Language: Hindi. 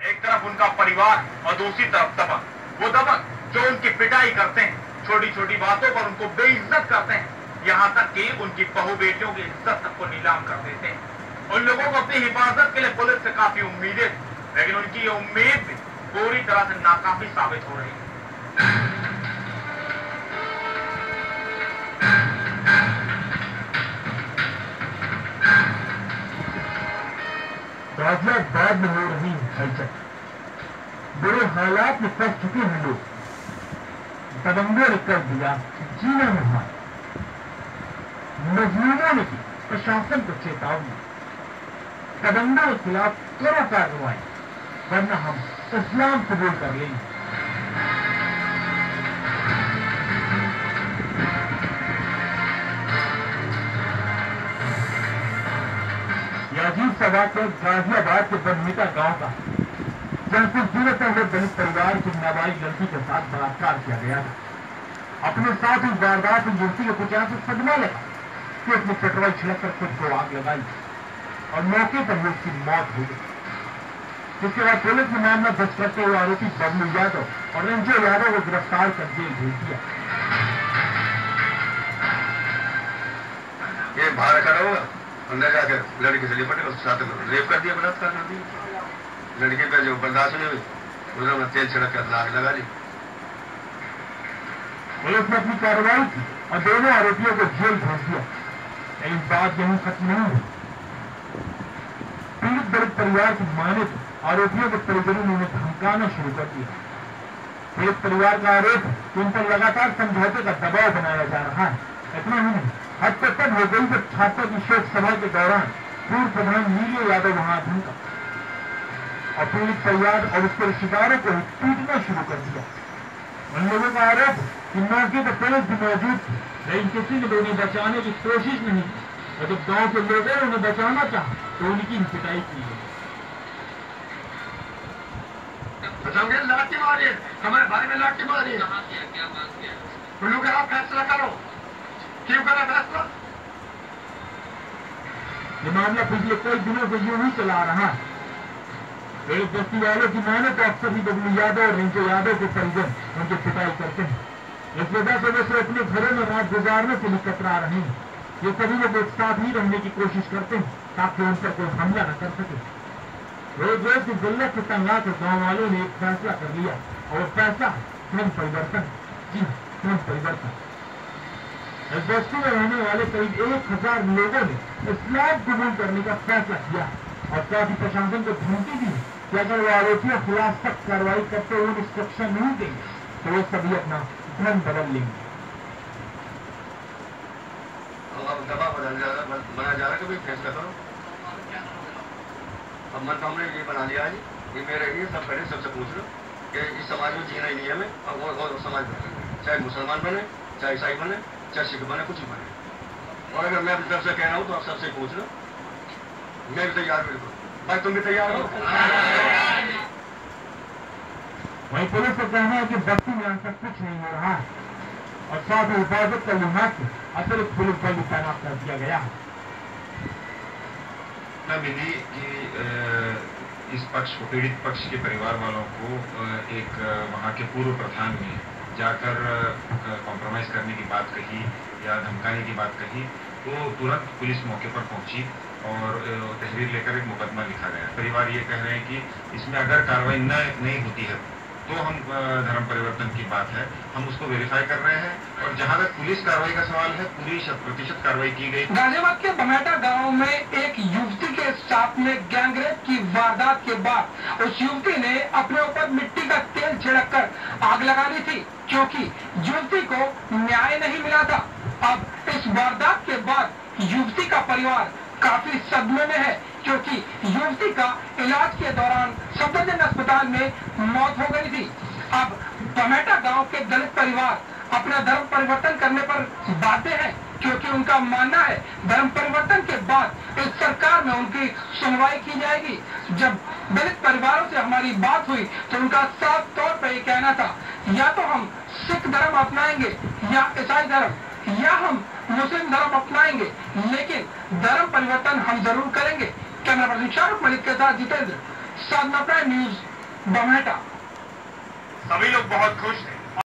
एक तरफ उनका परिवार और दूसरी तरफ दबंग, वो दबंग जो उनकी पिटाई करते हैं, छोटी छोटी बातों पर उनको बेइज्जत करते हैं, यहाँ तक कि उनकी बहू बेटियों की इज्जत तक को नीलाम कर देते हैं। उन लोगों को अपनी हिफाजत के लिए पुलिस से काफी उम्मीदें, लेकिन उनकी ये उम्मीद भी पूरी तरह से नाकाफी साबित हो रही है। गाजियाबाद में हो रही हलचल, बुरे हालात में फंस चुके हैं लोग। दबंगों ने कर दिया जीना मुहाल, मजलूमों ने दी प्रशासन को चेतावनी। दबंगों के खिलाफ करो कार्रवाई, वरना हम इस्लाम कबूल कर लेंगे। यह अजीब सा वाक़या गाजियाबाद के बनमीता गांव का, जहां कुछ दिनों पहले दलित परिवार की नाबालिग लड़की के साथ बलात्कार किया गया था। अपने साथ इस वारदात में युवती को कुछ ऐसा सदमा लगा कि उसने पेट्रोल छिड़ककर खुद को आग लगाई और मौके पर उसकी मौत हो गई। जिसके बाद पुलिस ने मामला दर्ज करते हुए आरोपी बबलू यादव और रंजो यादव को गिरफ्तार कर जेल भेज दिया। ये बाहर खड़ा हुआ, अंदर जाकर लड़की से लिपटे, उसके साथ रेप कर दिया, बलात्कार कर दिया। लड़के पे जो बर्दाश्त नहीं हुई, उन्होंने तेल छिड़क कर आग लगा दी। पुलिस ने अपनी कार्रवाई की और दोनों आरोपियों को जेल भेज दिया। लेकिन बात यहीं खत्म नहीं हुई। पीड़ित दलित परिवार की माने तो आरोपियों के परिजनों ने उन्हें धमकाना शुरू कर दिया। पीड़ित परिवार का आरोप है कि उन पर लगातार समझौते का दबाव बनाया जा रहा है। इतना ही नहीं, हद तक तब हो गई जब छात्रों की शोक सभा के दौरान पूर्व प्रधान नीले यादव वहां धमका और पीड़ित परिवार और उसके रिश्तेदारों को पीटना शुरू कर दिया। उन लोगों का आरोप है कि मौके पर पुलिस भी मौजूद थी, लेकिन किसी ने उन्हें बचाने की कोशिश नहीं की और जब गांव के लोगों ने उन्हें बचाना चाहा तो उनकी पिटाई की गई। लाठी मारी, हमारे भाई में लाठी मारी। उन लोगों का फैसला करो, क्यों करा फैसला? ये मामला पिछले कई दिनों से यूं ही चला रहा है। एक बस्ती वालों की माने तो अक्सर ही बबलू यादव और रिंकू यादव के परिजन उनकी पिटाई करते हैं। इस वजह से वे अपने घरों में रात गुजारने के लिए कतरा रहे हैं। ये सभी लोग एक साथ ही रहने की कोशिश करते हैं ताकि उन पर कोई हमला न कर सके। रोज रोज की जिल्लत से तंग आकर गाँव वालों ने एक फैसला कर लिया और फैसला धर्म परिवर्तन। जी हाँ, धर्म परिवर्तन। इस बस्ती में रहने वाले करीब 1000 लोगों ने इस्लाम कबूल करने का फैसला किया और साथ ही प्रशासन को धमकी दी कि अगर वो आरोपियों के खिलाफ सख्त कार्रवाई करते हुए इंस्ट्रक्शन नहीं देंगे तो वो सभी अपना धर्म बदल लेंगे। अब दबाव बना जा रहा है कि भाई फैसला करो। अब मन तो हमने ये बना लिया है, ये मेरे लिए सब खड़े सबसे पूछ लो कि इस समाज में जीना ही नहीं है हमें। अब और समाज बने, चाहे मुसलमान बने, चाहे ईसाई बने, चाहे सिख बने, कुछ ही बने। और अगर मैं अपनी तरफ से कह रहा हूँ तो आप सबसे पूछ लो, मैं भी तैयार। बिल्कुल भाई, तुम भी तैयार हो? वहीं पुलिस का कहना है कि बस्ती में ऐसा कुछ नहीं हो रहा है और साथ ही हिफाजत का लिहाज से अतिरिक्त पुलिस बल भी तैनात कर दिया गया है। मिली कि इस पक्ष को, पीड़ित पक्ष के परिवार वालों को एक वहाँ के पूर्व प्रधान ने जाकर कॉम्प्रोमाइज करने की बात कही या धमकाने की बात कही, तो तुरंत पुलिस मौके पर पहुंची और तहरीर लेकर एक मुकदमा लिखा गया। परिवार ये कह रहे हैं कि इसमें अगर कार्रवाई नहीं होती है तो हम धर्म परिवर्तन की बात है, हम उसको वेरीफाई कर रहे हैं और जहां तक पुलिस कार्रवाई का सवाल है पूरी 100% कार्रवाई की गई। गाजियाबाद के बमेटा गांव में एक युवती के साथ में गैंगरेप की वारदात के बाद उस युवती ने अपने ऊपर मिट्टी का तेल छिड़ककर आग लगा ली थी क्योंकि युवती को न्याय नहीं मिला था। अब इस वारदात के बाद युवती का परिवार काफी सदमे में है क्योंकि युवती का इलाज के दौरान सफदरजंग अस्पताल में मौत हो गई थी। अब बमेटा गांव के दलित परिवार अपना धर्म परिवर्तन करने पर बाध्य है क्योंकि उनका मानना है धर्म परिवर्तन के बाद इस सरकार में उनकी सुनवाई की जाएगी। जब दलित परिवारों से हमारी बात हुई तो उनका साफ तौर पर यह कहना था, या तो हम सिख धर्म अपनाएंगे या ईसाई धर्म या हम मुस्लिम धर्म अपनाएंगे, लेकिन धर्म परिवर्तन हम जरूर करेंगे। कैमरा पर्सन शाहरुख मलिक के साथ जितेंद्र, साधना प्राइम न्यूज, बमेटा। सभी लोग बहुत खुश थे।